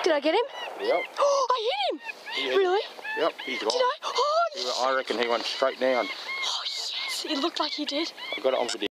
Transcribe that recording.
Did I get him? Yep. Oh, I hit him! Really? Yep, he's gone. Did I? Oh, I reckon he went straight down. oh yes, it looked like he did. I got it on video.